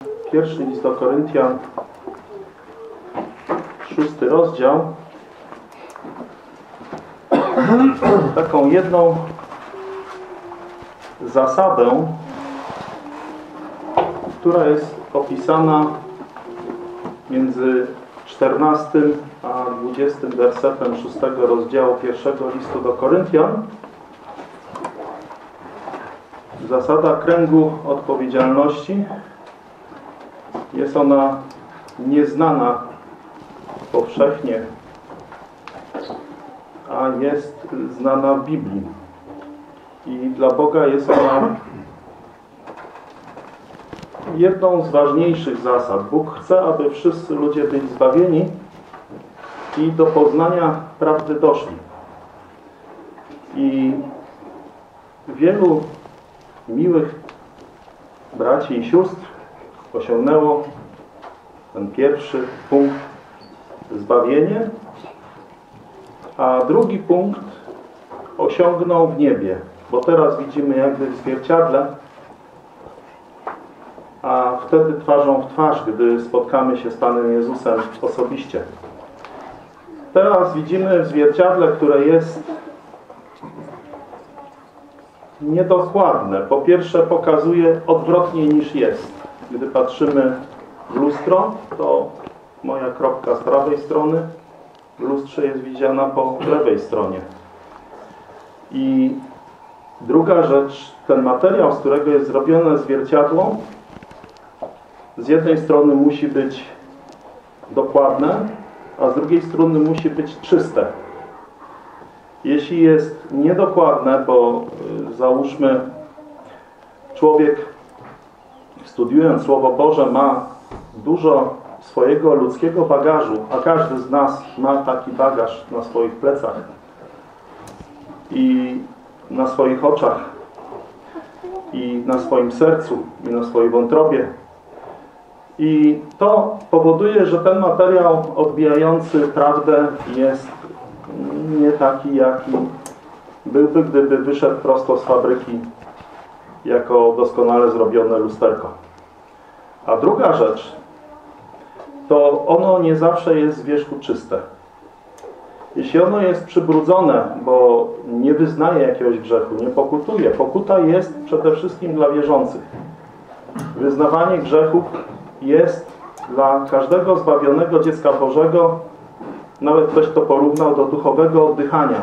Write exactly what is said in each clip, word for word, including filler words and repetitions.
Pierwszy list do Koryntian, szósty rozdział. Taką jedną zasadę, która jest opisana między czternastym a dwudziestym wersetem szóstego rozdziału pierwszego listu do Koryntian. Zasada kręgu odpowiedzialności. Jest ona nieznana powszechnie, a jest znana w Biblii. I dla Boga jest ona jedną z ważniejszych zasad. Bóg chce, aby wszyscy ludzie byli zbawieni i do poznania prawdy doszli. I wielu miłych braci i sióstr osiągnęło ten pierwszy punkt zbawienie, a drugi punkt osiągnął w niebie, bo teraz widzimy jakby w zwierciadle, a wtedy twarzą w twarz, gdy spotkamy się z Panem Jezusem osobiście. Teraz widzimy w zwierciadle, które jest niedokładne. Po pierwsze pokazuje odwrotnie niż jest. Gdy patrzymy w lustro, to moja kropka z prawej strony w lustrze jest widziana po lewej stronie. I druga rzecz, ten materiał, z którego jest zrobione zwierciadło, z jednej strony musi być dokładne, a z drugiej strony musi być czyste. Jeśli jest niedokładne, bo załóżmy człowiek studiując Słowo Boże ma dużo swojego ludzkiego bagażu, a każdy z nas ma taki bagaż na swoich plecach i na swoich oczach i na swoim sercu i na swojej wątrobie. I to powoduje, że ten materiał odbijający prawdę jest nie taki, jaki byłby, gdyby wyszedł prosto z fabryki jako doskonale zrobione lusterko. A druga rzecz, to ono nie zawsze jest z wierzchu czyste. Jeśli ono jest przybrudzone, bo nie wyznaje jakiegoś grzechu, nie pokutuje. Pokuta jest przede wszystkim dla wierzących. Wyznawanie grzechów jest dla każdego zbawionego dziecka Bożego, nawet ktoś to porównał do duchowego oddychania.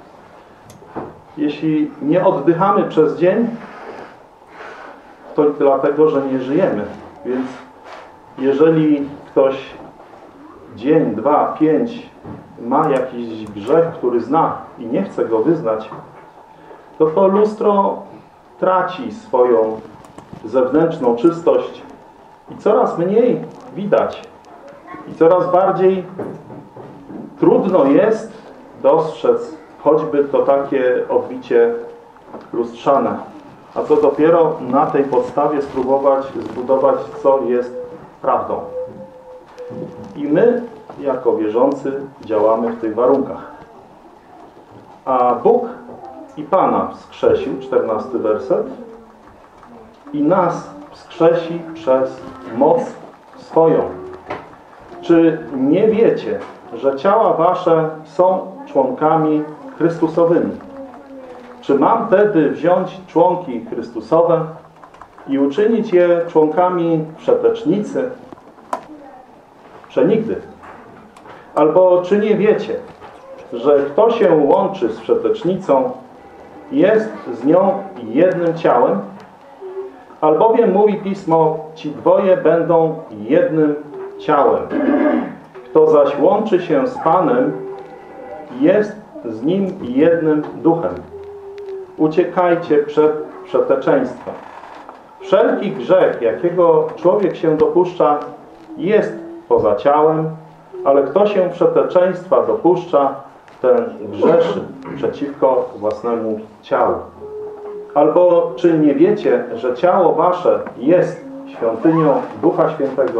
Jeśli nie oddychamy przez dzień, to dlatego, że nie żyjemy. Więc jeżeli ktoś dzień, dwa, pięć ma jakiś grzech, który zna i nie chce go wyznać, to to lustro traci swoją zewnętrzną czystość i coraz mniej widać i coraz bardziej trudno jest dostrzec choćby to takie odbicie lustrzane. A co dopiero na tej podstawie spróbować zbudować, co jest prawdą. I my, jako wierzący, działamy w tych warunkach. A Bóg i Pana wskrzesił, czternasty werset, i nas wskrzesi przez moc swoją. Czy nie wiecie, że ciała wasze są członkami Chrystusowymi? Czy mam wtedy wziąć członki Chrystusowe i uczynić je członkami wszetecznicy? Przenigdy. Albo czy nie wiecie, że kto się łączy z wszetecznicą, jest z nią jednym ciałem? Albowiem mówi Pismo, ci dwoje będą jednym ciałem. Kto zaś łączy się z Panem, jest z Nim jednym duchem. Uciekajcie przed wszeteczeństwem. Wszelki grzech, jakiego człowiek się dopuszcza, jest poza ciałem, ale kto się wszeteczeństwa dopuszcza, ten grzeszy przeciwko własnemu ciału. Albo czy nie wiecie, że ciało wasze jest świątynią Ducha Świętego,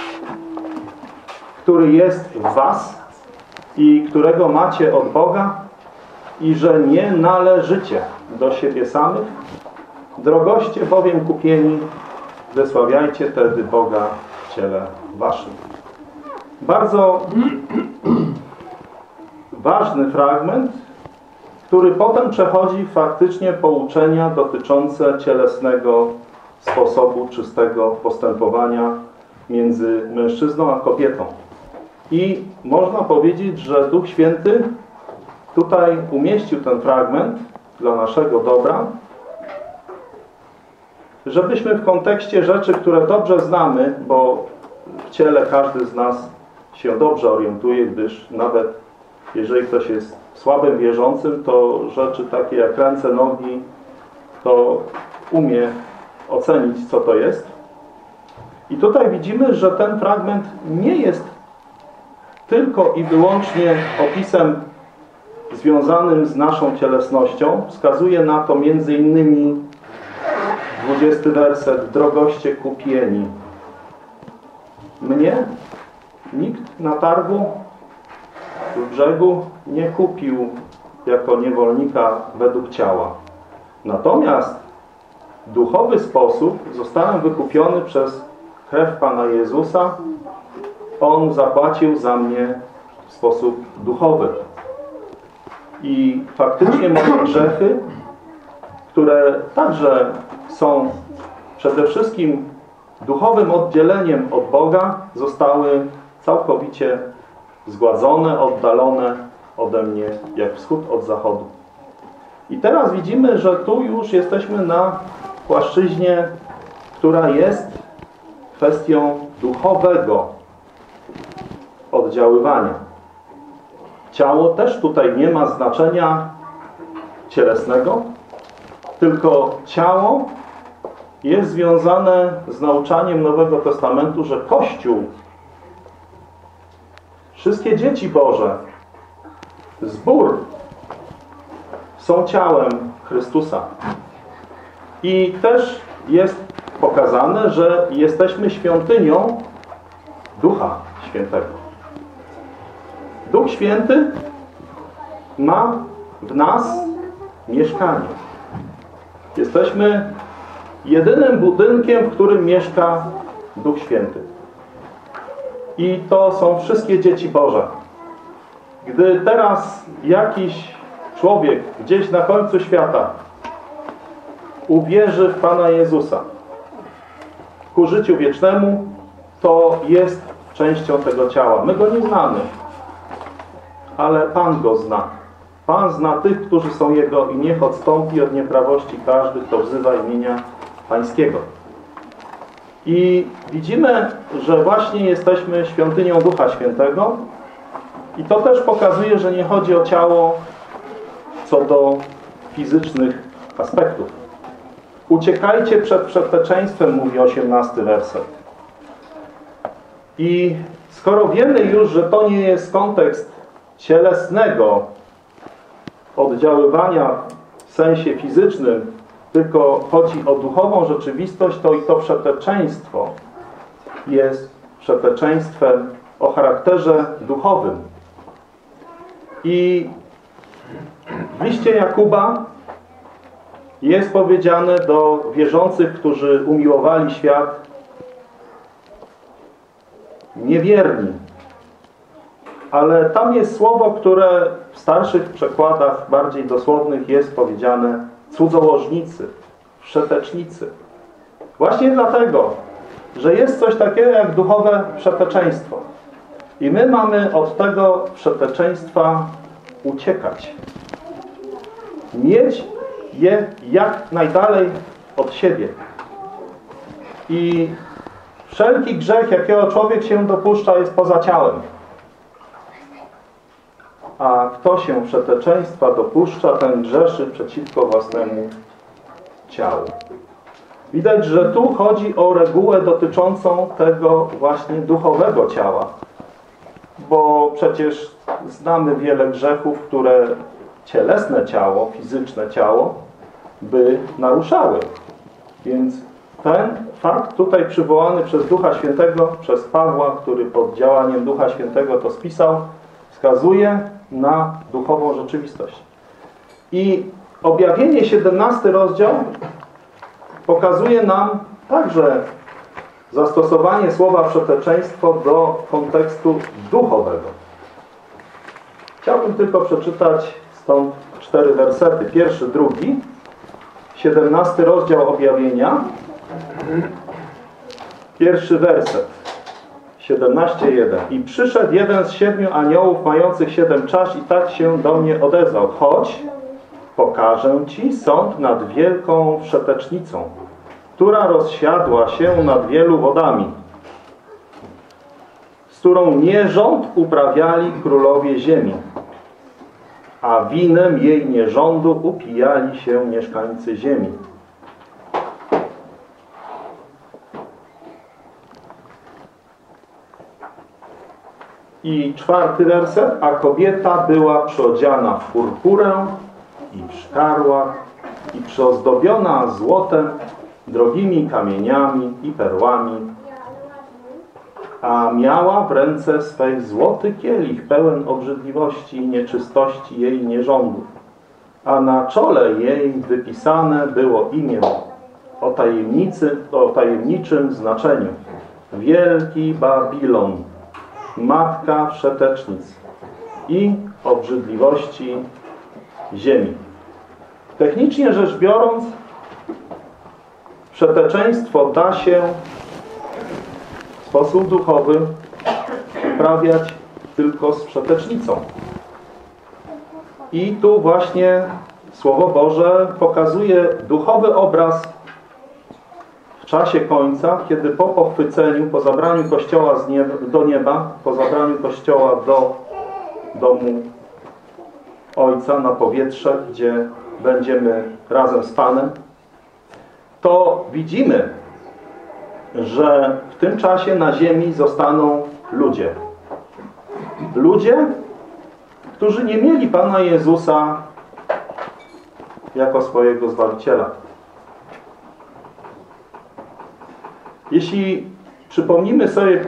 który jest w was i którego macie od Boga i że nie należycie do siebie samych? Drogoście bowiem kupieni wysławiajcie tedy Boga w ciele waszym. Bardzo ważny fragment, który potem przechodzi faktycznie pouczenia dotyczące cielesnego sposobu czystego postępowania między mężczyzną a kobietą. I można powiedzieć, że Duch Święty tutaj umieścił ten fragment dla naszego dobra, żebyśmy w kontekście rzeczy, które dobrze znamy, bo w ciele każdy z nas się dobrze orientuje, gdyż nawet jeżeli ktoś jest słabym wierzącym, to rzeczy takie jak ręce, nogi, to umie ocenić, co to jest. I tutaj widzimy, że ten fragment nie jest tylko i wyłącznie opisem związanym z naszą cielesnością. Wskazuje na to między innymi dwudziesty werset. Drogoście kupieni. Mnie nikt na targu w brzegu nie kupił jako niewolnika według ciała. Natomiast w duchowy sposób zostałem wykupiony przez krew Pana Jezusa. On zapłacił za mnie w sposób duchowy. I faktycznie moje grzechy, które także są przede wszystkim duchowym oddzieleniem od Boga, zostały całkowicie zgładzone, oddalone ode mnie jak wschód od zachodu. I teraz widzimy, że tu już jesteśmy na płaszczyźnie, która jest kwestią duchowego oddziaływania. Ciało też tutaj nie ma znaczenia cielesnego, tylko ciało jest związane z nauczaniem Nowego Testamentu, że Kościół, wszystkie dzieci Boże, zbór są ciałem Chrystusa. I też jest pokazane, że jesteśmy świątynią Ducha Świętego. Duch Święty ma w nas mieszkanie. Jesteśmy jedynym budynkiem, w którym mieszka Duch Święty. I to są wszystkie dzieci Boże. Gdy teraz jakiś człowiek gdzieś na końcu świata uwierzy w Pana Jezusa ku życiu wiecznemu, to jest częścią tego ciała. My go nie znamy, ale Pan go zna. Pan zna tych, którzy są Jego i niech odstąpi od nieprawości każdy, kto wzywa imienia Pańskiego. I widzimy, że właśnie jesteśmy świątynią Ducha Świętego i to też pokazuje, że nie chodzi o ciało co do fizycznych aspektów. Uciekajcie przed przedsteczeństwem, mówi osiemnasty werset. I skoro wiemy już, że to nie jest kontekst cielesnego oddziaływania w sensie fizycznym, tylko chodzi o duchową rzeczywistość, to i to przeteczeństwo jest przeteczeństwem o charakterze duchowym. I w liście Jakuba jest powiedziane do wierzących, którzy umiłowali świat, niewierni. Ale tam jest słowo, które w starszych przekładach, bardziej dosłownych, jest powiedziane cudzołożnicy, wszetecznicy. Właśnie dlatego, że jest coś takiego jak duchowe wszeteczeństwo. I my mamy od tego wszeteczeństwa uciekać. Mieć je jak najdalej od siebie. I wszelki grzech, jakiego człowiek się dopuszcza, jest poza ciałem. A kto się wszeteczeństwa dopuszcza, ten grzeszy przeciwko własnemu ciału. Widać, że tu chodzi o regułę dotyczącą tego właśnie duchowego ciała. Bo przecież znamy wiele grzechów, które cielesne ciało, fizyczne ciało by naruszały. Więc ten fakt tutaj przywołany przez Ducha Świętego, przez Pawła, który pod działaniem Ducha Świętego to spisał, wskazuje na duchową rzeczywistość. I objawienie, siedemnasty rozdział, pokazuje nam także zastosowanie słowa przeteczeństwo do kontekstu duchowego. Chciałbym tylko przeczytać stąd cztery wersety. Pierwszy, drugi, siedemnasty rozdział Objawienia. Pierwszy werset, siedemnaście jeden. I przyszedł jeden z siedmiu aniołów mających siedem czasz i tak się do mnie odezwał. Chodź, pokażę Ci sąd nad wielką wszetecznicą, która rozsiadła się nad wielu wodami, z którą nierząd uprawiali królowie ziemi, a winem jej nierządu upijali się mieszkańcy ziemi. I czwarty werset. A kobieta była przyodziana w purpurę i w szkarłach i przyozdobiona złotem, drogimi kamieniami i perłami, a miała w ręce swej złoty kielich pełen obrzydliwości i nieczystości jej nierządów, a na czole jej wypisane było imię o tajemnicy, o tajemniczym znaczeniu. Wielki Babilon, matka wszetecznic i obrzydliwości ziemi. Technicznie rzecz biorąc, wszeteczeństwo da się w sposób duchowy uprawiać tylko z wszetecznicą. I tu właśnie Słowo Boże pokazuje duchowy obraz w czasie końca, kiedy po pochwyceniu, po zabraniu Kościoła z nieba, do nieba, po zabraniu Kościoła do domu Ojca na powietrze, gdzie będziemy razem z Panem, to widzimy, że w tym czasie na ziemi zostaną ludzie. Ludzie, którzy nie mieli Pana Jezusa jako swojego Zbawiciela. Jeśli przypomnimy sobie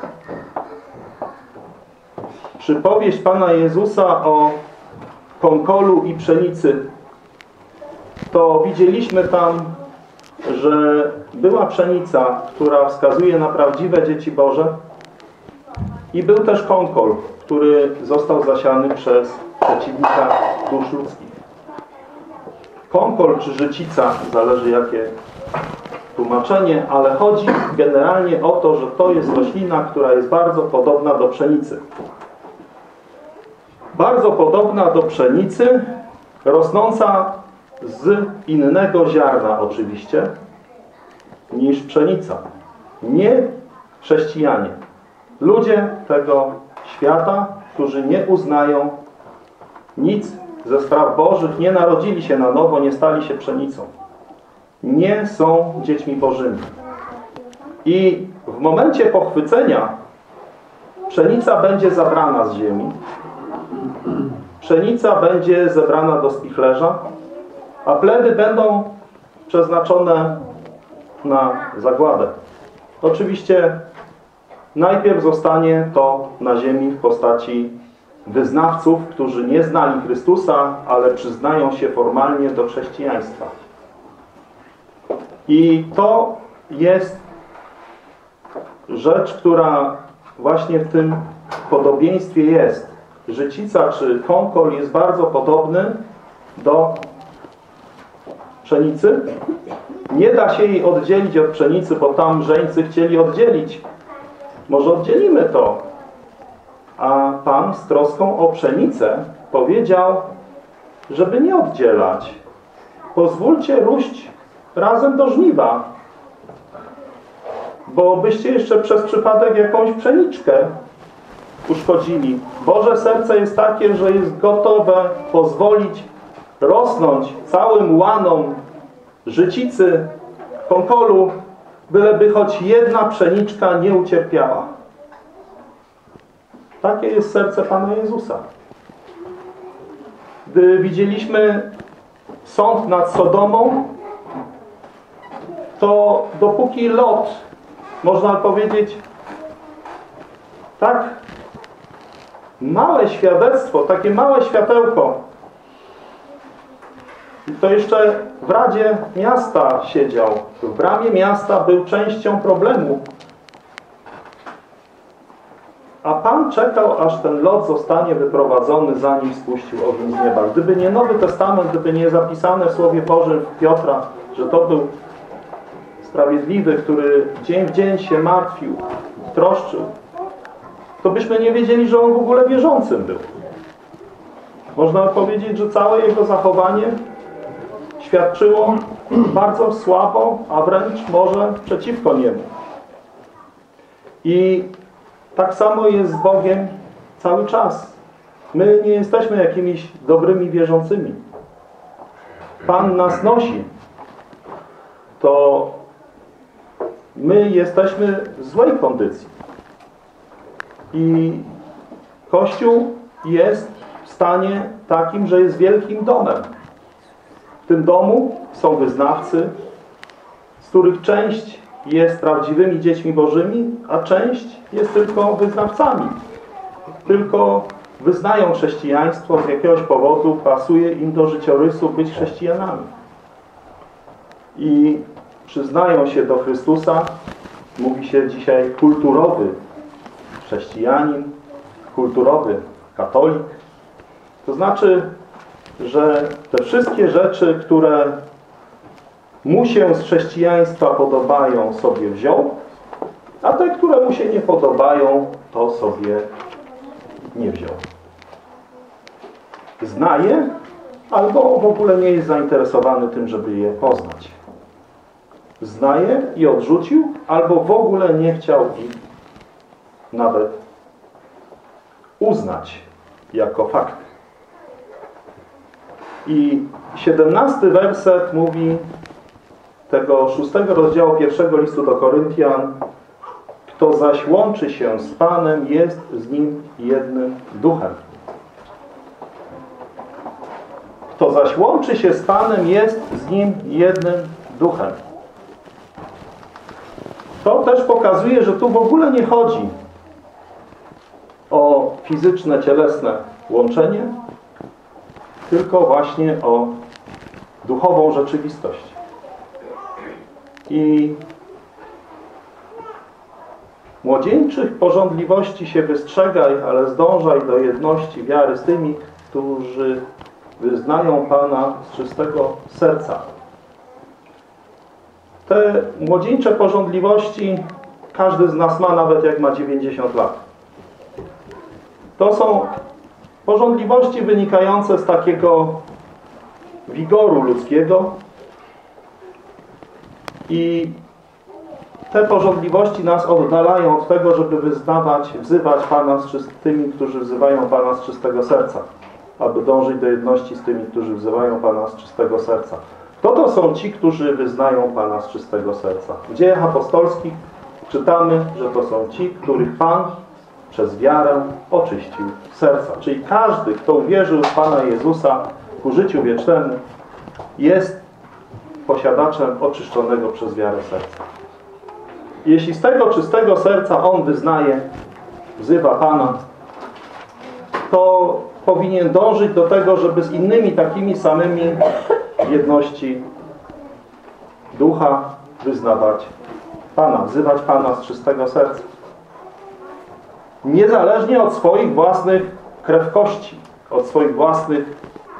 przypowieść Pana Jezusa o konkolu i pszenicy, to widzieliśmy tam, że była pszenica, która wskazuje na prawdziwe dzieci Boże, i był też konkol, który został zasiany przez przeciwnika dusz ludzkich. Konkol czy życica, zależy jakie tłumaczenie, ale chodzi generalnie o to, że to jest roślina, która jest bardzo podobna do pszenicy. Bardzo podobna do pszenicy, rosnąca z innego ziarna oczywiście niż pszenica. Nie chrześcijanie. Ludzie tego świata, którzy nie uznają nic ze spraw Bożych, nie narodzili się na nowo, nie stali się pszenicą. Nie są dziećmi Bożymi. I w momencie pochwycenia pszenica będzie zabrana z ziemi. Pszenica będzie zebrana do spichlerza, a pledy będą przeznaczone na zagładę. Oczywiście najpierw zostanie to na ziemi w postaci wyznawców, którzy nie znali Chrystusa, ale przyznają się formalnie do chrześcijaństwa. I to jest rzecz, która właśnie w tym podobieństwie jest. Życica czy konkol jest bardzo podobny do pszenicy. Nie da się jej oddzielić od pszenicy, bo tam żeńcy chcieli oddzielić. Może oddzielimy to. A Pan z troską o pszenicę powiedział, żeby nie oddzielać. Pozwólcie róść razem do żniwa, bo byście jeszcze przez przypadek jakąś pszeniczkę uszkodzili. Boże serce jest takie, że jest gotowe pozwolić rosnąć całym łanom życicy, konkolu, byleby choć jedna pszeniczka nie ucierpiała. Takie jest serce Pana Jezusa. Gdy widzieliśmy sąd nad Sodomą, to dopóki Lot, można powiedzieć, tak małe świadectwo, takie małe światełko, to jeszcze w Radzie Miasta siedział. W bramie miasta był częścią problemu, A Pan czekał, aż ten Lot zostanie wyprowadzony, zanim spuścił ogień z nieba. Gdyby nie Nowy Testament, gdyby nie zapisane w Słowie Bożym Piotra, że to był sprawiedliwy, który dzień w dzień się martwił, troszczył, to byśmy nie wiedzieli, że on w ogóle wierzącym był. Można powiedzieć, że całe jego zachowanie świadczyło bardzo słabo, a wręcz może przeciwko niemu. I tak samo jest z Bogiem cały czas. My nie jesteśmy jakimiś dobrymi wierzącymi. Pan nas nosi. To my jesteśmy w złej kondycji. I Kościół jest w stanie takim, że jest wielkim domem. W tym domu są wyznawcy, z których część jest prawdziwymi dziećmi Bożymi, a część jest tylko wyznawcami. Tylko wyznają chrześcijaństwo z jakiegoś powodu, pasuje im do życiorysu być chrześcijanami. I przyznają się do Chrystusa, mówi się dzisiaj kulturowy chrześcijanin, kulturowy katolik. To znaczy, że te wszystkie rzeczy, które mu się z chrześcijaństwa podobają, sobie wziął, a te, które mu się nie podobają, to sobie nie wziął. Zna je, albo w ogóle nie jest zainteresowany tym, żeby je poznać. Zna je i odrzucił, albo w ogóle nie chciał ich nawet uznać jako fakt. I siedemnasty werset mówi tego szóstego rozdziału pierwszego listu do Koryntian: kto zaś łączy się z Panem, jest z Nim jednym duchem. Kto zaś łączy się z Panem, jest z Nim jednym duchem. To też pokazuje, że tu w ogóle nie chodzi o fizyczne, cielesne łączenie, tylko właśnie o duchową rzeczywistość. I młodzieńczych pożądliwości się wystrzegaj, ale zdążaj do jedności wiary z tymi, którzy wyznają Pana z czystego serca. Te młodzieńcze pożądliwości każdy z nas ma, nawet jak ma dziewięćdziesiąt lat. To są pożądliwości wynikające z takiego wigoru ludzkiego i te pożądliwości nas oddalają od tego, żeby wyznawać, wzywać Pana z tymi, którzy wzywają Pana z czystego serca, aby dążyć do jedności z tymi, którzy wzywają Pana z czystego serca. Kto to są ci, którzy wyznają Pana z czystego serca? W Dziejach Apostolskich czytamy, że to są ci, których Pan przez wiarę oczyścił serca. Czyli każdy, kto uwierzył w Pana Jezusa ku życiu wiecznemu, jest posiadaczem oczyszczonego przez wiarę serca. Jeśli z tego czystego serca on wyznaje, wzywa Pana, to powinien dążyć do tego, żeby z innymi takimi samymi w jedności ducha wyznawać Pana, wzywać Pana z czystego serca. Niezależnie od swoich własnych krewkości, od swoich własnych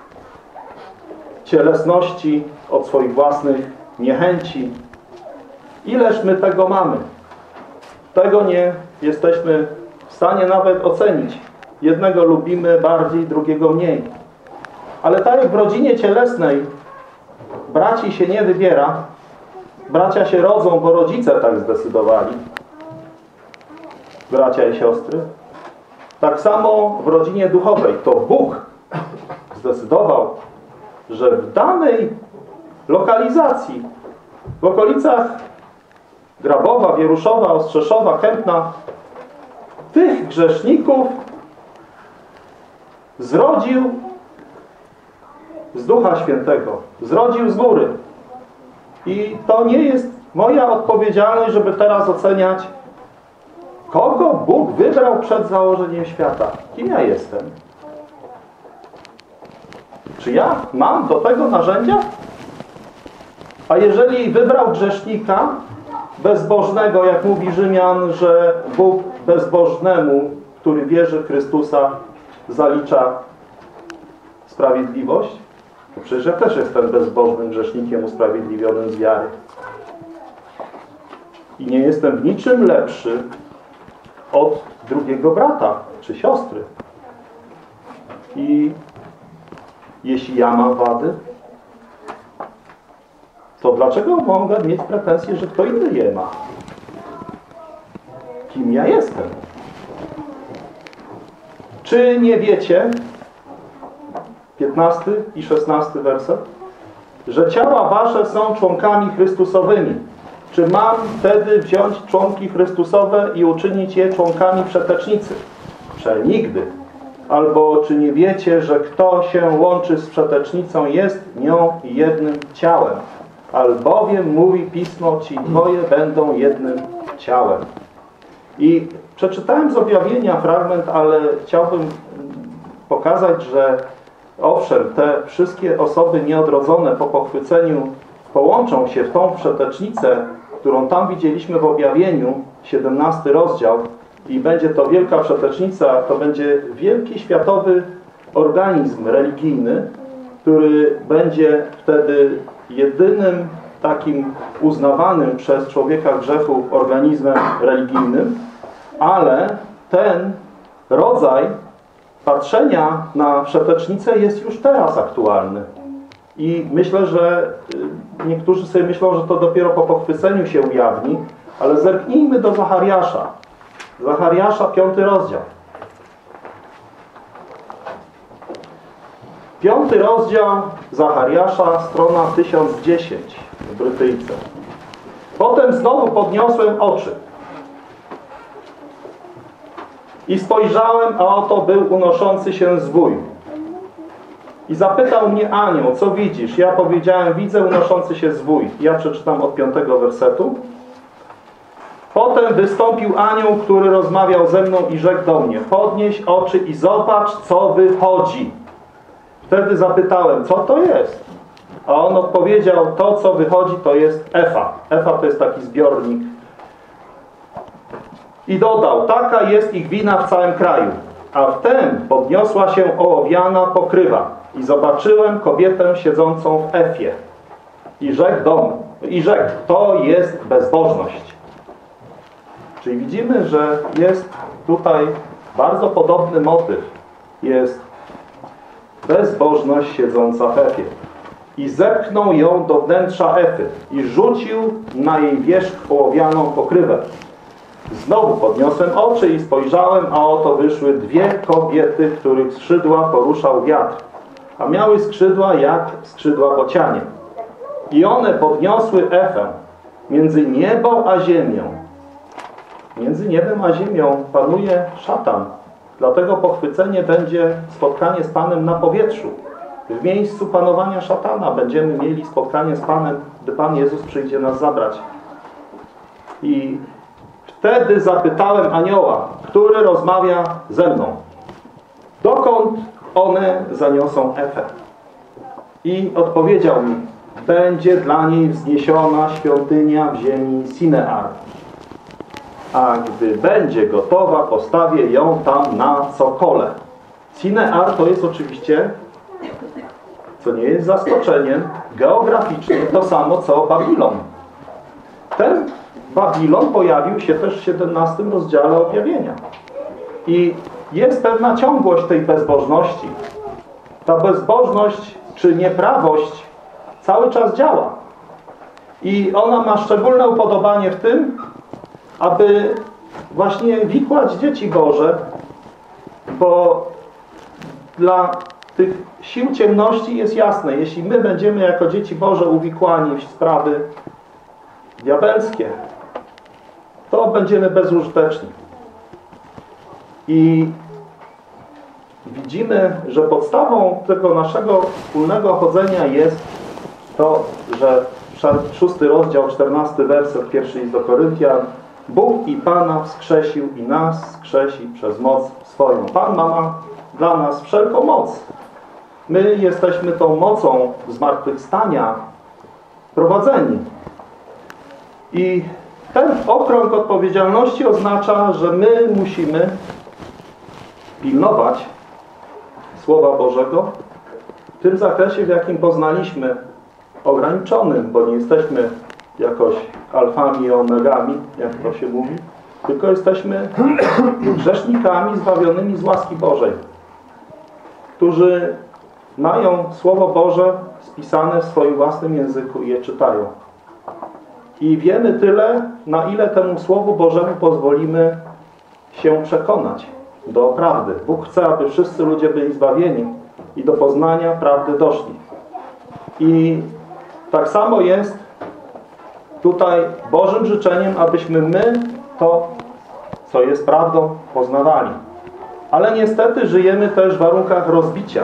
cielesności, od swoich własnych niechęci. Ileż my tego mamy? Tego nie jesteśmy w stanie nawet ocenić. Jednego lubimy bardziej, drugiego mniej. Ale tak jak w rodzinie cielesnej braci się nie wybiera, bracia się rodzą, bo rodzice tak zdecydowali, bracia i siostry, tak samo w rodzinie duchowej to Bóg zdecydował, że w danej lokalizacji, w okolicach Grabowa, Wieruszowa, Ostrzeszowa, Kępna, tych grzeszników zrodził z Ducha Świętego, zrodził z góry. I to nie jest moja odpowiedzialność, żeby teraz oceniać, kogo Bóg wybrał przed założeniem świata. Kim ja jestem? Czy ja mam do tego narzędzia? A jeżeli wybrał grzesznika bezbożnego, jak mówi Rzymian, że Bóg bezbożnemu, który wierzy w Chrystusa, zalicza sprawiedliwość? To przecież ja też jestem bezbożnym grzesznikiem usprawiedliwionym z wiary. I nie jestem w niczym lepszy od drugiego brata czy siostry. I jeśli ja mam wady, to dlaczego mogę mieć pretensje, że kto inny je ma? Kim ja jestem? Czy nie wiecie, piętnasty i szesnasty werset, że ciała wasze są członkami Chrystusowymi? Czy mam wtedy wziąć członki Chrystusowe i uczynić je członkami przetecznicy? Przenigdy. Albo czy nie wiecie, że kto się łączy z przetecznicą, jest nią jednym ciałem? Albowiem mówi Pismo, ci dwoje będą jednym ciałem. I przeczytałem z objawienia fragment, ale chciałbym pokazać, że owszem, te wszystkie osoby nieodrodzone po pochwyceniu połączą się w tą przetecznicę, którą tam widzieliśmy w objawieniu, siedemnasty rozdział, i będzie to wielka przetecznica, to będzie wielki światowy organizm religijny, który będzie wtedy jedynym takim uznawanym przez człowieka grzechu organizmem religijnym, ale ten rodzaj patrzenia na przetecznicę jest już teraz aktualny. I myślę, że niektórzy sobie myślą, że to dopiero po pochwyceniu się ujawni, ale zerknijmy do Zachariasza. Zachariasza, piąty rozdział. Piąty rozdział Zachariasza, strona tysiąc dziesięć w Brytyjce. Potem znowu podniosłem oczy i spojrzałem, a oto był unoszący się zwój. I zapytał mnie anioł, co widzisz? Ja powiedziałem, widzę unoszący się zwój. Ja przeczytam od piątego wersetu. Potem wystąpił anioł, który rozmawiał ze mną i rzekł do mnie, podnieś oczy i zobacz, co wychodzi. Wtedy zapytałem, co to jest? A on odpowiedział, to co wychodzi to jest Efa. Efa to jest taki zbiornik. I dodał, taka jest ich wina w całym kraju. A wtem podniosła się ołowiana pokrywa i zobaczyłem kobietę siedzącą w Efie. I rzekł do mnie, i rzekł, to jest bezbożność. Czyli widzimy, że jest tutaj bardzo podobny motyw. Jest bezbożność siedząca w Efie. I zepchnął ją do wnętrza Efy i rzucił na jej wierzch ołowianą pokrywę. Znowu podniosłem oczy i spojrzałem, a oto wyszły dwie kobiety, których skrzydła poruszał wiatr, a miały skrzydła jak skrzydła bocianie. I one podniosły Efę między niebo a ziemią. Między niebem a ziemią panuje szatan. Dlatego pochwycenie będzie spotkanie z Panem na powietrzu. W miejscu panowania szatana będziemy mieli spotkanie z Panem, gdy Pan Jezus przyjdzie nas zabrać. I wtedy zapytałem anioła, który rozmawia ze mną, dokąd one zaniosą Efę? I odpowiedział mi, będzie dla niej wzniesiona świątynia w ziemi Sinear. A gdy będzie gotowa, postawię ją tam na cokole. Sinear to jest oczywiście, co nie jest zaskoczeniem, geograficznie to samo co Babilon. Ten Babilon pojawił się też w siedemnastym rozdziale objawienia. I jest pewna ciągłość tej bezbożności. Ta bezbożność czy nieprawość cały czas działa. I ona ma szczególne upodobanie w tym, aby właśnie wikłać dzieci Boże, bo dla tych sił ciemności jest jasne, jeśli my będziemy jako dzieci Boże uwikłani w sprawy diabelskie, to będziemy bezużyteczni. I widzimy, że podstawą tego naszego wspólnego chodzenia jest to, że szósty rozdział, czternasty werset, pierwszy list do Koryntian, Bóg i Pana wskrzesił i nas wskrzesi przez moc swoją. Pan ma dla nas wszelką moc. My jesteśmy tą mocą zmartwychwstania prowadzeni. I ten okrąg odpowiedzialności oznacza, że my musimy pilnować Słowa Bożego w tym zakresie, w jakim poznaliśmy, ograniczonym, bo nie jesteśmy jakoś alfami i omegami, jak to się mówi, tylko jesteśmy grzesznikami zbawionymi z łaski Bożej, którzy mają Słowo Boże spisane w swoim własnym języku i je czytają. I wiemy tyle, na ile temu Słowu Bożemu pozwolimy się przekonać do prawdy. Bóg chce, aby wszyscy ludzie byli zbawieni i do poznania prawdy doszli. I tak samo jest tutaj Bożym życzeniem, abyśmy my to, co jest prawdą, poznawali. Ale niestety żyjemy też w warunkach rozbicia.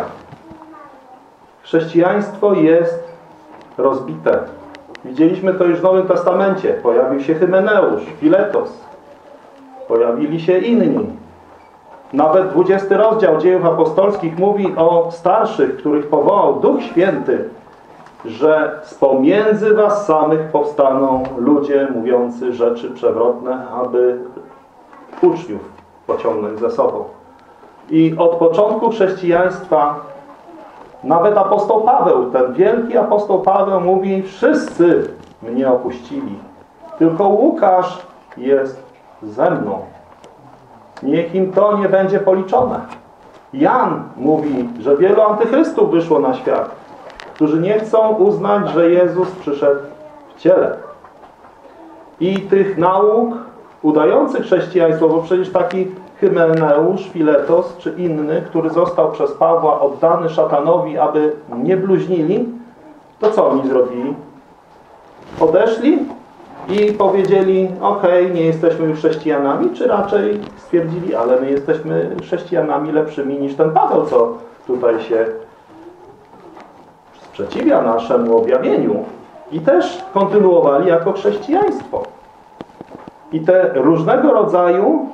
Chrześcijaństwo jest rozbite. Widzieliśmy to już w Nowym Testamencie. Pojawił się Hymeneusz, Filetos. Pojawili się inni. Nawet dwudziesty rozdział Dziejów Apostolskich mówi o starszych, których powołał Duch Święty, że z pomiędzy was samych powstaną ludzie mówiący rzeczy przewrotne, aby uczniów pociągnąć za sobą. I od początku chrześcijaństwa nawet apostoł Paweł, ten wielki apostoł Paweł mówi: wszyscy mnie opuścili, tylko Łukasz jest ze mną. Niech im to nie będzie policzone. Jan mówi, że wielu antychrystów wyszło na świat, którzy nie chcą uznać, że Jezus przyszedł w ciele. I tych nauk udających chrześcijaństwo, bo przecież taki Hymeneusz, Filetos czy inny, który został przez Pawła oddany szatanowi, aby nie bluźnili, to co oni zrobili? Odeszli i powiedzieli: okej, nie jesteśmy już chrześcijanami, czy raczej stwierdzili: ale my jesteśmy chrześcijanami lepszymi niż ten Paweł, co tutaj się sprzeciwia naszemu objawieniu, i też kontynuowali jako chrześcijaństwo. I te różnego rodzaju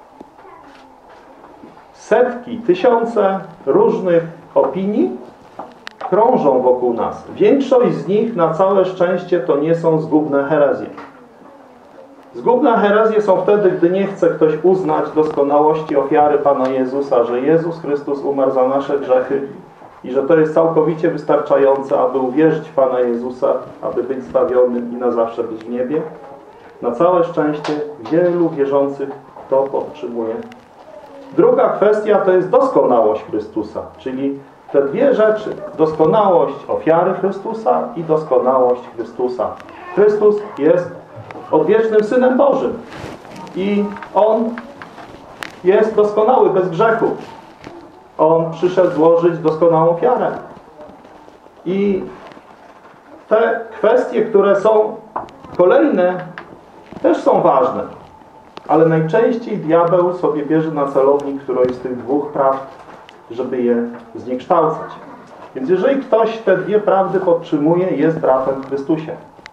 setki, tysiące różnych opinii krążą wokół nas. Większość z nich, na całe szczęście, to nie są zgubne herezje. Zgubne herezje są wtedy, gdy nie chce ktoś uznać doskonałości ofiary Pana Jezusa, że Jezus Chrystus umarł za nasze grzechy i że to jest całkowicie wystarczające, aby uwierzyć w Pana Jezusa, aby być zbawionym i na zawsze być w niebie. Na całe szczęście wielu wierzących to podtrzymuje. Druga kwestia to jest doskonałość Chrystusa, czyli te dwie rzeczy. Doskonałość ofiary Chrystusa i doskonałość Chrystusa. Chrystus jest odwiecznym Synem Bożym i On jest doskonały, bez grzechu. On przyszedł złożyć doskonałą ofiarę. I te kwestie, które są kolejne, też są ważne. Ale najczęściej diabeł sobie bierze na celownik którąś z tych dwóch prawd, żeby je zniekształcać. Więc jeżeli ktoś te dwie prawdy podtrzymuje, jest bratem w Chrystusie.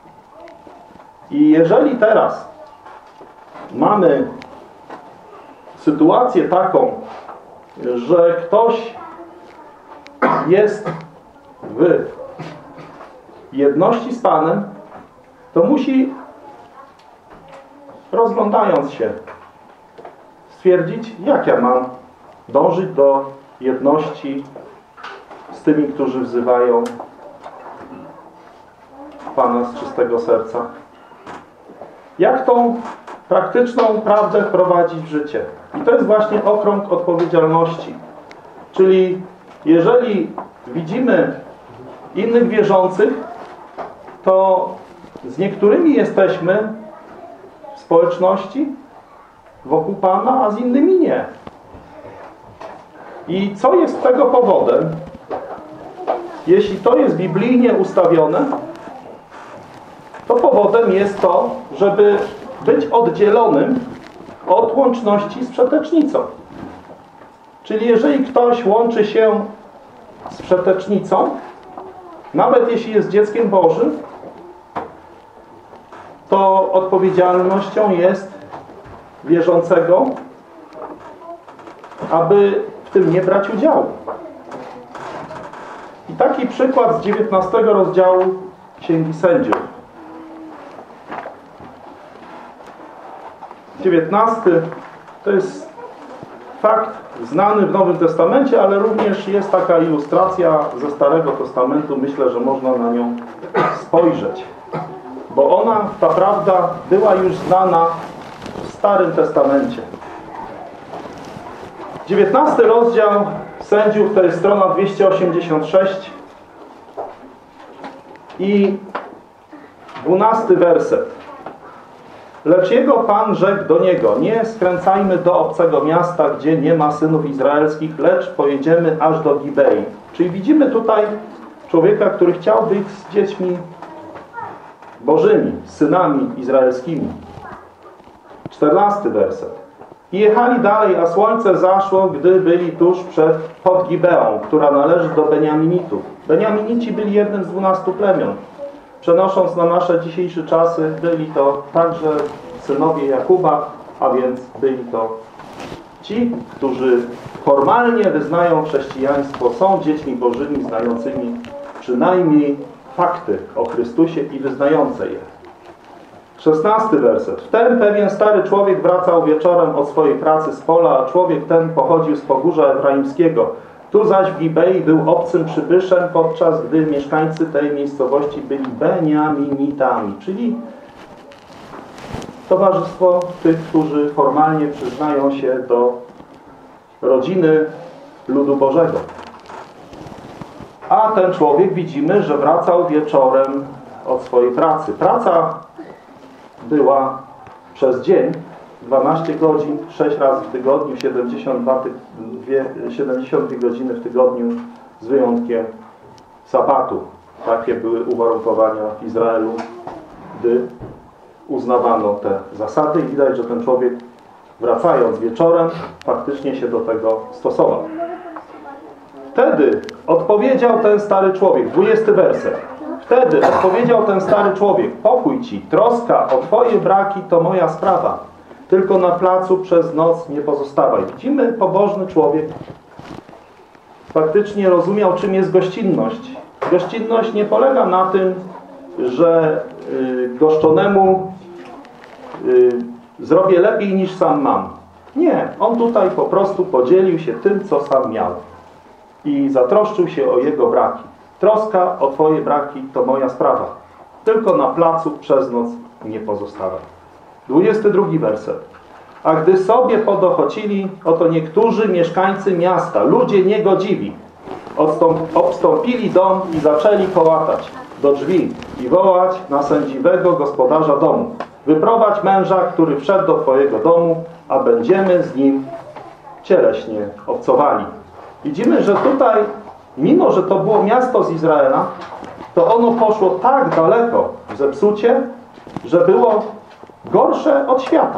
I jeżeli teraz mamy sytuację taką, że ktoś jest w jedności z Panem, to musi, rozglądając się, stwierdzić, jak ja mam dążyć do jedności z tymi, którzy wzywają Pana z czystego serca. Jak tą praktyczną prawdę wprowadzić w życie? I to jest właśnie okrąg odpowiedzialności. Czyli jeżeli widzimy innych wierzących, to z niektórymi jesteśmy w społeczności wokół Pana, a z innymi nie. I co jest tego powodem? Jeśli to jest biblijnie ustawione, to powodem jest to, żeby być oddzielonym od łączności z przetecznicą. Czyli jeżeli ktoś łączy się z przetecznicą, nawet jeśli jest dzieckiem Bożym, to odpowiedzialnością jest wierzącego, aby w tym nie brać udziału. I taki przykład z dziewiętnastego rozdziału Księgi Sędziów. dziewiętnasty to jest fakt znany w Nowym Testamencie, ale również jest taka ilustracja ze Starego Testamentu. Myślę, że można na nią spojrzeć. Bo ona, ta prawda, była już znana w Starym Testamencie. dziewiętnasty rozdział Sędziów, to jest strona dwieście osiemdziesiąt sześć i dwunasty werset. Lecz jego Pan rzekł do niego: nie skręcajmy do obcego miasta, gdzie nie ma synów izraelskich, lecz pojedziemy aż do Gibei. Czyli widzimy tutaj człowieka, który chciał być z dziećmi bożymi, z synami izraelskimi. czternasty werset. I jechali dalej, a słońce zaszło, gdy byli tuż przed pod Gibeą, która należy do Beniaminitów. Beniaminici byli jednym z dwunastu plemion. Przenosząc na nasze dzisiejsze czasy, byli to także synowie Jakuba, a więc byli to ci, którzy formalnie wyznają chrześcijaństwo, są dziećmi bożymi, znającymi przynajmniej fakty o Chrystusie i wyznające je. szesnasty werset. Wtem pewien stary człowiek wracał wieczorem od swojej pracy z pola, a człowiek ten pochodził z Pogórza Efraimskiego. Tu zaś w Gibei był obcym przybyszem, podczas gdy mieszkańcy tej miejscowości byli Beniaminitami, czyli towarzystwo tych, którzy formalnie przyznają się do rodziny ludu Bożego. A ten człowiek, widzimy, że wracał wieczorem od swojej pracy. Praca była przez dzień, dwanaście godzin, sześć razy w tygodniu, siedemdziesiąt dwa, siedemdziesiąt dwie godziny w tygodniu, z wyjątkiem sabatu. Takie były uwarunkowania w Izraelu, gdy uznawano te zasady i widać, że ten człowiek, wracając wieczorem, faktycznie się do tego stosował. Wtedy odpowiedział ten stary człowiek, dwudziesty werset. Wtedy odpowiedział ten stary człowiek: pokój ci, troska o twoje braki to moja sprawa. Tylko na placu przez noc nie pozostawaj. Widzimy, pobożny człowiek faktycznie rozumiał, czym jest gościnność. Gościnność nie polega na tym, że y, goszczonemu y, zrobię lepiej niż sam mam. Nie, on tutaj po prostu podzielił się tym, co sam miał. I zatroszczył się o jego braki. Troska o twoje braki to moja sprawa. Tylko na placu przez noc nie pozostawaj. dwudziesty drugi werset. A gdy sobie podochodzili, oto niektórzy mieszkańcy miasta, ludzie niegodziwi, odstąp, obstąpili dom i zaczęli kołatać do drzwi i wołać na sędziwego gospodarza domu: wyprowadź męża, który wszedł do twojego domu, a będziemy z nim cieleśnie obcowali. Widzimy, że tutaj, mimo że to było miasto z Izraela, to ono poszło tak daleko w zepsucie, że było gorsze od świata.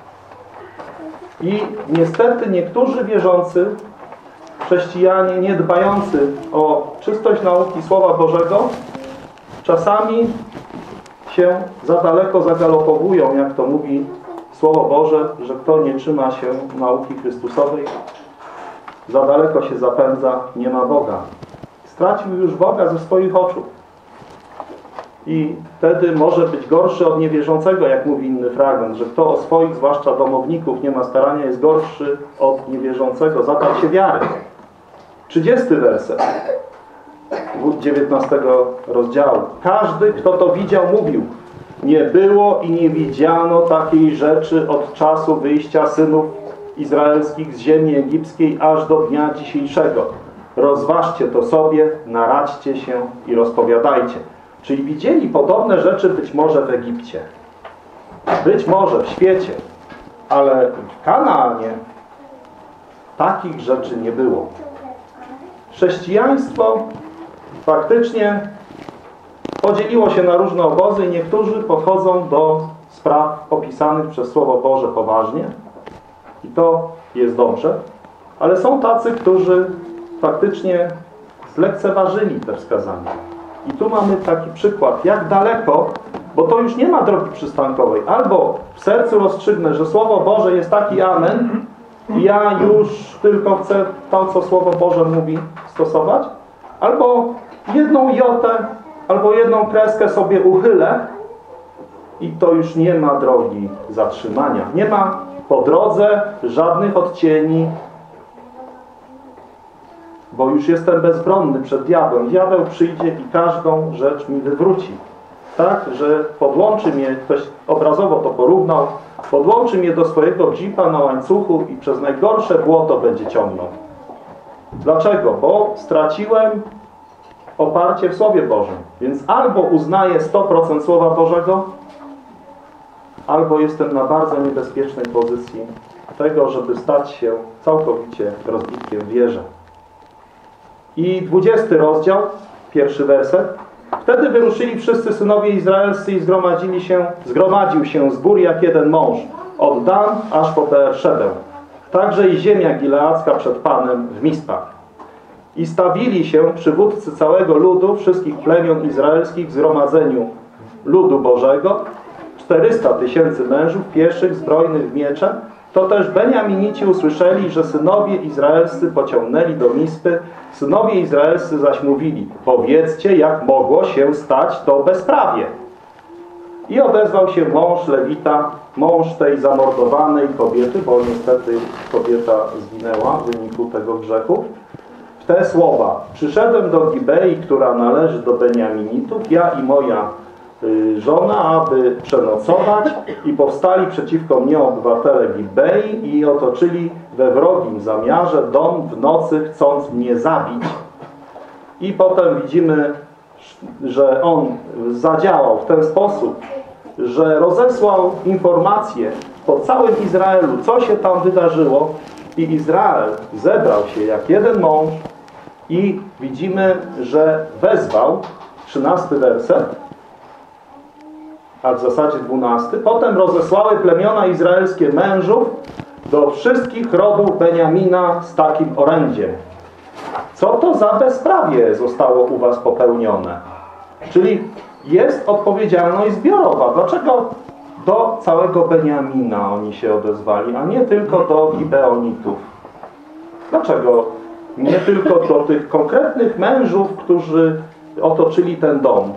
I niestety niektórzy wierzący, chrześcijanie nie dbający o czystość nauki Słowa Bożego, czasami się za daleko zagalopowują, jak to mówi Słowo Boże, że kto nie trzyma się nauki Chrystusowej, za daleko się zapędza, nie ma Boga. Stracił już Boga ze swoich oczu. I wtedy może być gorszy od niewierzącego, jak mówi inny fragment, że kto o swoich, zwłaszcza domowników, nie ma starania, jest gorszy od niewierzącego. Zatarł się wiary. trzydziesty werset dziewiętnastego rozdziału. Każdy, kto to widział, mówił: nie było i nie widziano takiej rzeczy od czasu wyjścia synów izraelskich z ziemi egipskiej aż do dnia dzisiejszego. Rozważcie to sobie, naradźcie się i rozpowiadajcie. Czyli widzieli podobne rzeczy być może w Egipcie, być może w świecie, ale w Kanaanie takich rzeczy nie było. Chrześcijaństwo faktycznie podzieliło się na różne obozy i niektórzy podchodzą do spraw opisanych przez Słowo Boże poważnie i to jest dobrze, ale są tacy, którzy faktycznie zlekceważyli te wskazania. I tu mamy taki przykład, jak daleko, bo to już nie ma drogi przystankowej. Albo w sercu rozstrzygnę, że Słowo Boże jest taki amen i ja już tylko chcę to, co Słowo Boże mówi, stosować, albo jedną jotę, albo jedną kreskę sobie uchylę i to już nie ma drogi zatrzymania. Nie ma po drodze żadnych odcieni, bo już jestem bezbronny przed diabłem. Diabeł przyjdzie i każdą rzecz mi wywróci. Tak, że podłączy mnie, ktoś obrazowo to porównał, podłączy mnie do swojego dżipa na łańcuchu i przez najgorsze błoto będzie ciągnął. Dlaczego? Bo straciłem oparcie w Słowie Bożym. Więc albo uznaję sto procent Słowa Bożego, albo jestem na bardzo niebezpiecznej pozycji tego, żeby stać się całkowicie rozbitkiem w wierze. I dwudziesty rozdział, pierwszy werset. Wtedy wyruszyli wszyscy synowie izraelscy i zgromadzili się, zgromadził się zbór jak jeden mąż, od Dan aż po Beerszebę. Także i ziemia gileacka przed Panem w Mispach. I stawili się przywódcy całego ludu, wszystkich plemion izraelskich w zgromadzeniu ludu Bożego, czterysta tysięcy mężów, pieszych, zbrojnych w miecze. To też Beniaminici usłyszeli, że synowie izraelscy pociągnęli do Mispy, synowie izraelscy zaś mówili: powiedzcie, jak mogło się stać to bezprawie. I odezwał się mąż Lewita, mąż tej zamordowanej kobiety, bo niestety kobieta zginęła w wyniku tego grzechu, w te słowa: przyszedłem do Gibei, która należy do Beniaminitów, ja i moja y, żona, aby przenocować, i powstali przeciwko mnie obywatele Gibei i otoczyli we wrogim zamiarze dom w nocy, chcąc mnie zabić. I potem widzimy, że on zadziałał w ten sposób, że rozesłał informacje po całym Izraelu, co się tam wydarzyło, i Izrael zebrał się jak jeden mąż i widzimy, że wezwał, trzynasty werset, a w zasadzie dwunasty, potem rozesłały plemiona izraelskie mężów do wszystkich rodów Beniamina z takim orędziem. Co to za bezprawie zostało u was popełnione? Czyli jest odpowiedzialność zbiorowa. Dlaczego do całego Beniamina oni się odezwali, a nie tylko do Gibeonitów? Dlaczego nie tylko do tych konkretnych mężów, którzy otoczyli ten dom?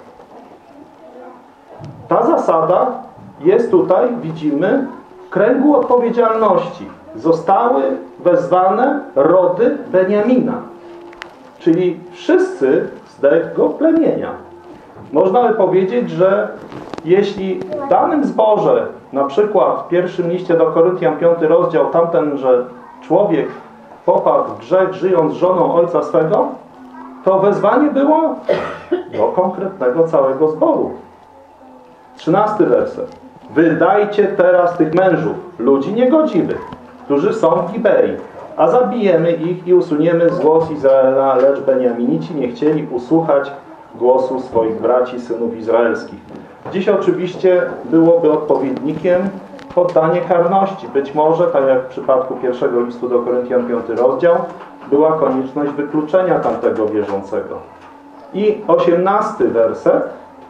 Ta zasada jest tutaj, widzimy, w kręgu odpowiedzialności. Zostały wezwane rody Beniamina, czyli wszyscy z tego plemienia. Można by powiedzieć, że jeśli w danym zborze, na przykład w pierwszym liście do Koryntian, piąty rozdział, tamten, że człowiek popadł w grzech, żyjąc z żoną ojca swego, to wezwanie było do konkretnego całego zboru. Trzynasty werset. Wydajcie teraz tych mężów, ludzi niegodziwych, którzy są w Gibei, a zabijemy ich i usuniemy z głos Izraela, lecz Beniaminici nie chcieli usłuchać głosu swoich braci, synów izraelskich. Dziś oczywiście byłoby odpowiednikiem poddanie karności. Być może, tak jak w przypadku pierwszego listu do Koryntian, piąty rozdział, była konieczność wykluczenia tamtego wierzącego. I osiemnasty werset.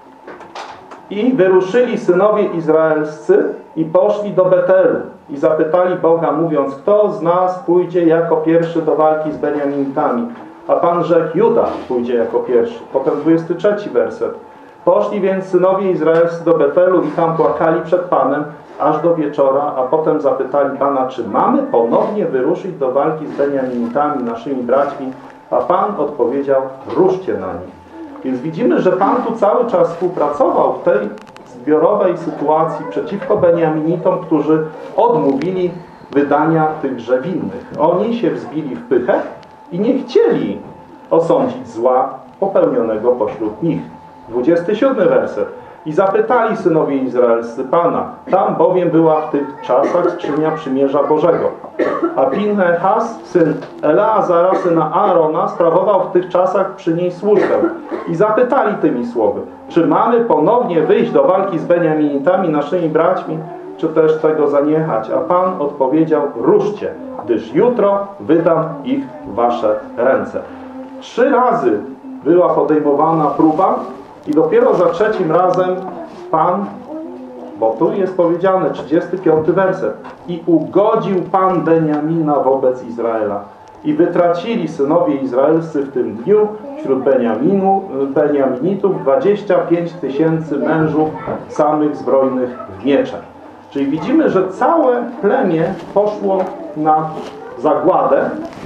I wyruszyli synowie izraelscy i poszli do Betelu i zapytali Boga, mówiąc: kto z nas pójdzie jako pierwszy do walki z Beniaminitami? A Pan rzekł: Juda pójdzie jako pierwszy. Potem dwudziesty trzeci werset. Poszli więc synowie izraelscy do Betelu i tam płakali przed Panem aż do wieczora, a potem zapytali Pana, czy mamy ponownie wyruszyć do walki z Beniaminitami, naszymi braćmi? A Pan odpowiedział: ruszcie na nich. Więc widzimy, że Pan tu cały czas współpracował w tej zbiorowej sytuacji przeciwko Beniaminitom, którzy odmówili wydania tychże winnych. Oni się wzbili w pychę i nie chcieli osądzić zła popełnionego pośród nich. dwudziesty siódmy werset. I zapytali synowie izraelscy Pana, tam bowiem była w tych czasach skrzynia przymierza Bożego. A Pinehas, syn Eleazara, syna Aarona, sprawował w tych czasach przy niej służbę. I zapytali tymi słowy, czy mamy ponownie wyjść do walki z Beniaminitami, naszymi braćmi, czy też tego zaniechać? A Pan odpowiedział: ruszcie, gdyż jutro wydam ich w wasze ręce. Trzy razy była podejmowana próba i dopiero za trzecim razem Pan, bo tu jest powiedziane, trzydziesty piąty werset, i ugodził Pan Beniamina wobec Izraela. I wytracili synowie izraelscy w tym dniu wśród Beniaminu, Beniaminitów dwadzieścia pięć tysięcy mężów samych zbrojnych w miecze. Czyli widzimy, że całe plemię poszło na zagładę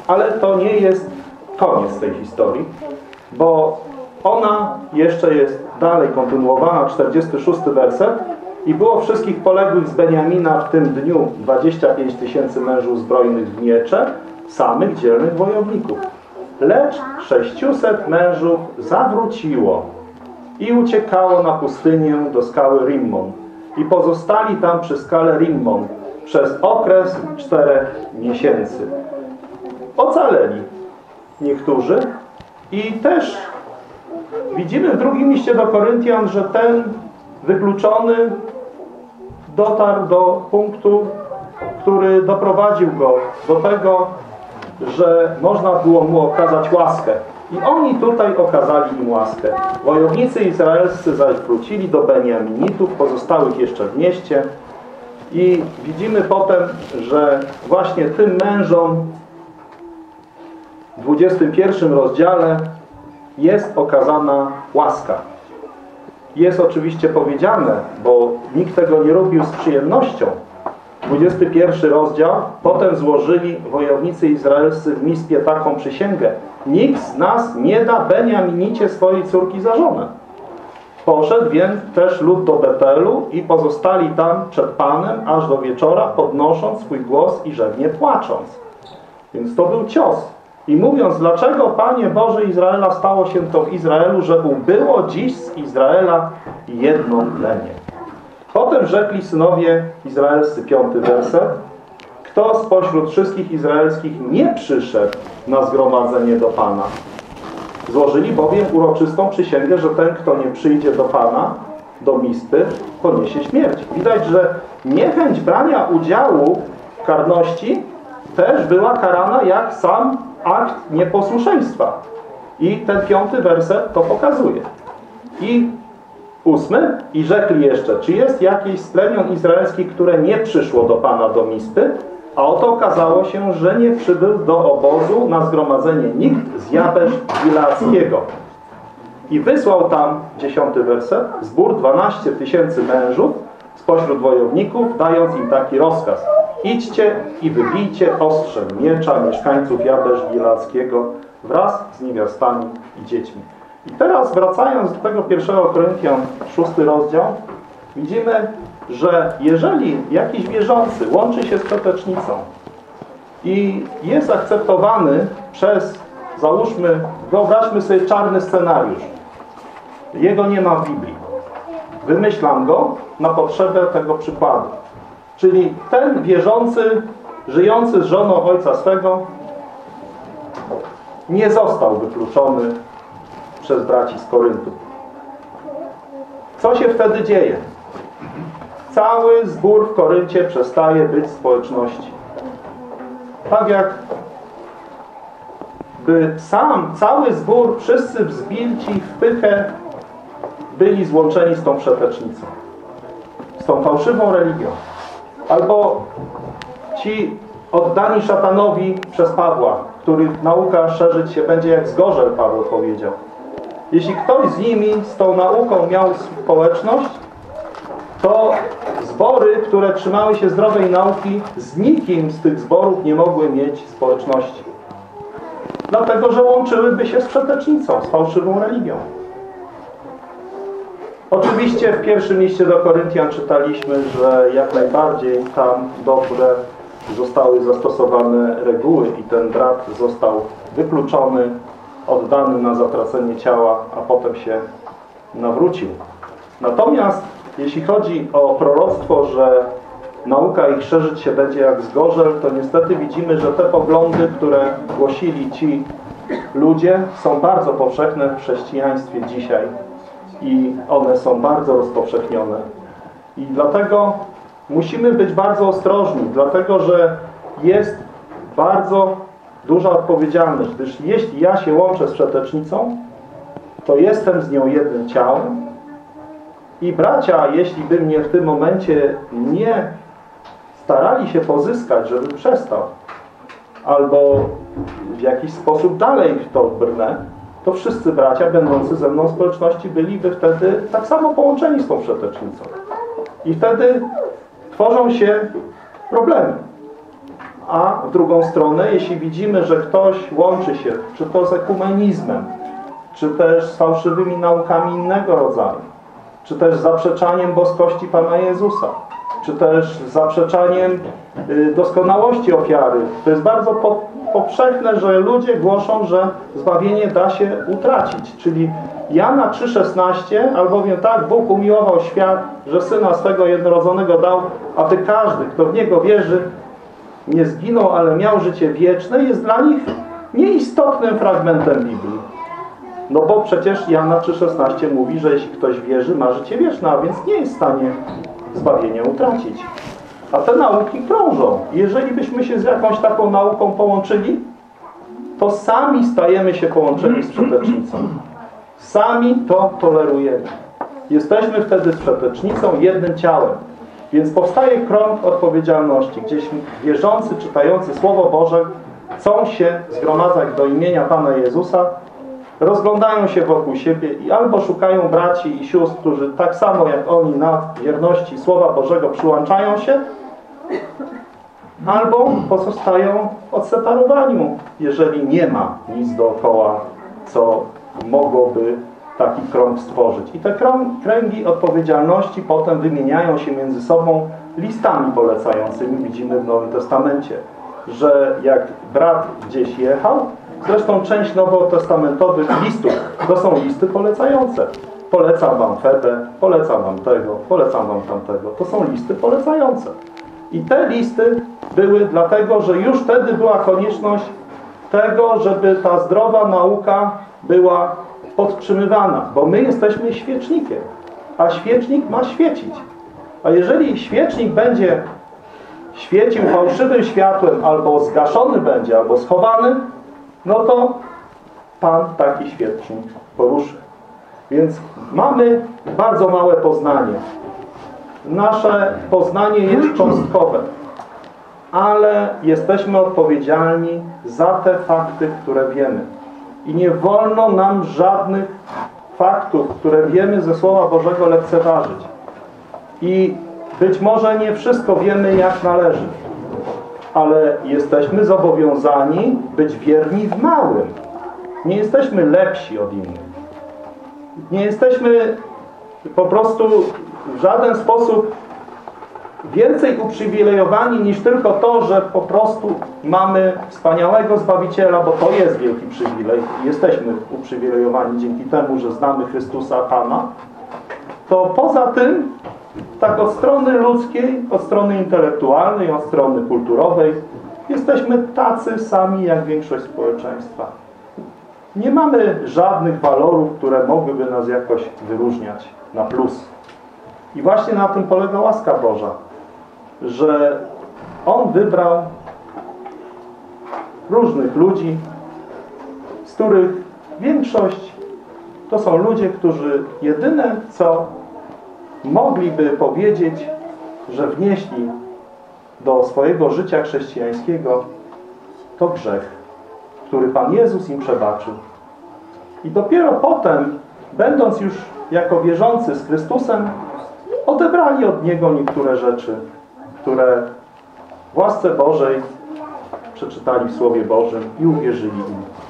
Ale to nie jest koniec tej historii, bo ona jeszcze jest dalej kontynuowana, czterdziesty szósty werset. I było wszystkich poległych z Beniamina w tym dniu dwadzieścia pięć tysięcy mężów zbrojnych w miecze, samych dzielnych wojowników. Lecz sześciuset mężów zawróciło i uciekało na pustynię do skały Rimmon. I pozostali tam przy skale Rimmon przez okres czterech miesięcy. Ocaleli niektórzy i też widzimy w drugim liście do Koryntian, że ten wykluczony dotarł do punktu, który doprowadził go do tego, że można było mu okazać łaskę. I oni tutaj okazali im łaskę. Wojownicy izraelscy zaś wrócili do Beniaminitów, pozostałych jeszcze w mieście. I widzimy potem, że właśnie tym mężom w dwudziestym pierwszym rozdziale jest okazana łaska. Jest oczywiście powiedziane, bo nikt tego nie robił z przyjemnością. dwudziesty pierwszy rozdział. Potem złożyli wojownicy izraelscy w Mispie taką przysięgę. Nikt z nas nie da Beniaminicie swojej córki za żonę. Poszedł więc też lud do Betelu i pozostali tam przed Panem aż do wieczora, podnosząc swój głos i rzewnie płacząc. Więc to był cios. I mówiąc, dlaczego, Panie Boże Izraela, stało się to w Izraelu, że ubyło dziś z Izraela jedno plemię. Potem rzekli synowie izraelscy, piąty werset, kto spośród wszystkich izraelskich nie przyszedł na zgromadzenie do Pana. Złożyli bowiem uroczystą przysięgę, że ten, kto nie przyjdzie do Pana, do Mispy, poniesie śmierć. Widać, że niechęć brania udziału w karności też była karana jak sam akt nieposłuszeństwa. I ten piąty werset to pokazuje. I ósmy. I rzekli jeszcze, czy jest jakieś z plemion izraelskich, które nie przyszło do Pana do Mispy? A oto okazało się, że nie przybył do obozu na zgromadzenie nikt z Jabesz Gileadzkiego. I wysłał tam, dziesiąty werset, zbór dwanaście tysięcy mężów spośród wojowników, dając im taki rozkaz. Idźcie i wybijcie ostrzem miecza mieszkańców Jabesz Gileadzkiego wraz z niewiastami i dziećmi. I teraz wracając do tego pierwszego Koryntian, szósty rozdział, widzimy, że jeżeli jakiś wierzący łączy się z przetecznicą i jest akceptowany przez, załóżmy, wyobraźmy sobie czarny scenariusz. Jego nie ma w Biblii. Wymyślam go na potrzebę tego przykładu. Czyli ten wierzący, żyjący z żoną ojca swego, nie został wykluczony przez braci z Koryntu. Co się wtedy dzieje? Cały zbór w Koryncie przestaje być społeczności. Tak jak by sam, cały zbór, wszyscy wzbilci w pychę byli złączeni z tą przetecznicą. Z tą fałszywą religią. Albo ci oddani szatanowi przez Pawła, których nauka szerzyć się będzie jak zgorzel, Paweł powiedział. Jeśli ktoś z nimi, z tą nauką miał społeczność, to zbory, które trzymały się zdrowej nauki, z nikim z tych zborów nie mogły mieć społeczności. Dlatego, że łączyłyby się z przetecznicą, z fałszywą religią. Oczywiście w pierwszym liście do Koryntian czytaliśmy, że jak najbardziej tam dobre zostały zastosowane reguły i ten brat został wykluczony, oddany na zatracenie ciała, a potem się nawrócił. Natomiast jeśli chodzi o proroctwo, że nauka ich szerzyć się będzie jak zgorzel, to niestety widzimy, że te poglądy, które głosili ci ludzie, są bardzo powszechne w chrześcijaństwie dzisiaj i one są bardzo rozpowszechnione. I dlatego musimy być bardzo ostrożni, dlatego że jest bardzo duża odpowiedzialność, gdyż jeśli ja się łączę z przetecznicą, to jestem z nią jednym ciałem i bracia, jeśli by mnie w tym momencie nie starali się pozyskać, żebym przestał, albo w jakiś sposób dalej w to brnę, to wszyscy bracia będący ze mną w społeczności byliby wtedy tak samo połączeni z tą przetecznicą. I wtedy tworzą się problemy. A w drugą stronę, jeśli widzimy, że ktoś łączy się, czy to z ekumenizmem, czy też z fałszywymi naukami innego rodzaju, czy też z zaprzeczaniem boskości Pana Jezusa, czy też z zaprzeczaniem y, doskonałości ofiary. To jest bardzo po, powszechne, że ludzie głoszą, że zbawienie da się utracić. Czyli Jana trzy szesnaście, albowiem tak Bóg umiłował świat, że Syna swego jednorodzonego dał, aby każdy, kto w Niego wierzy, nie zginął, ale miał życie wieczne, jest dla nich nieistotnym fragmentem Biblii. No bo przecież Jana trzy szesnaście mówi, że jeśli ktoś wierzy, ma życie wieczne, a więc nie jest w stanie zbawienia utracić. A te nauki krążą. Jeżeli byśmy się z jakąś taką nauką połączyli, to sami stajemy się połączeni z przetecznicą. Sami to tolerujemy. Jesteśmy wtedy z przetecznicą jednym ciałem. Więc powstaje krąg odpowiedzialności, gdzieś wierzący, czytający Słowo Boże chcą się zgromadzać do imienia Pana Jezusa, rozglądają się wokół siebie i albo szukają braci i sióstr, którzy tak samo jak oni na wierności Słowa Bożego przyłączają się, albo pozostają w odseparowaniu, jeżeli nie ma nic dookoła, co mogłoby taki krąg stworzyć. I te kręgi odpowiedzialności potem wymieniają się między sobą listami polecającymi. Widzimy w Nowym Testamencie, że jak brat gdzieś jechał, zresztą część nowotestamentowych listów to są listy polecające. Polecam wam Febę, polecam wam tego, polecam wam tamtego. To są listy polecające. I te listy były dlatego, że już wtedy była konieczność tego, żeby ta zdrowa nauka była podtrzymywana, bo my jesteśmy świecznikiem, a świecznik ma świecić. A jeżeli świecznik będzie świecił fałszywym światłem, albo zgaszony będzie, albo schowany, no to Pan taki świecznik poruszy. Więc mamy bardzo małe poznanie. Nasze poznanie jest cząstkowe, ale jesteśmy odpowiedzialni za te fakty, które wiemy. I nie wolno nam żadnych faktów, które wiemy ze Słowa Bożego, lekceważyć. I być może nie wszystko wiemy jak należy, ale jesteśmy zobowiązani być wierni w małym. Nie jesteśmy lepsi od innych. Nie jesteśmy po prostu w żaden sposób więcej uprzywilejowani niż tylko to, że po prostu mamy wspaniałego Zbawiciela, bo to jest wielki przywilej. Jesteśmy uprzywilejowani dzięki temu, że znamy Chrystusa Pana. To poza tym, tak od strony ludzkiej, od strony intelektualnej, od strony kulturowej, jesteśmy tacy sami jak większość społeczeństwa. Nie mamy żadnych walorów, które mogłyby nas jakoś wyróżniać na plus. I właśnie na tym polega łaska Boża, że On wybrał różnych ludzi, z których większość to są ludzie, którzy jedyne co mogliby powiedzieć, że wnieśli do swojego życia chrześcijańskiego, to grzech, który Pan Jezus im przebaczył. I dopiero potem, będąc już jako wierzący z Chrystusem, odebrali od Niego niektóre rzeczy, które w łasce Bożej przeczytali w Słowie Bożym i uwierzyli im.